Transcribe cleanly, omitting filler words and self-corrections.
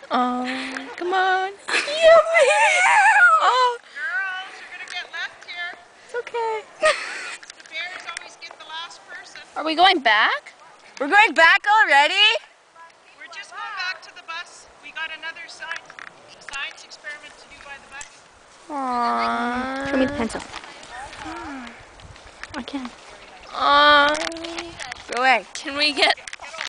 Oh, come on. Yummy! Oh, Girls, you're gonna get left here. it's okay. The bears always get the last person. Are we going back? We're going back already? We're just going back to the bus. We got another science experiment to do by the bus. Aww. Show me the pencil. I can. Go away. Can we get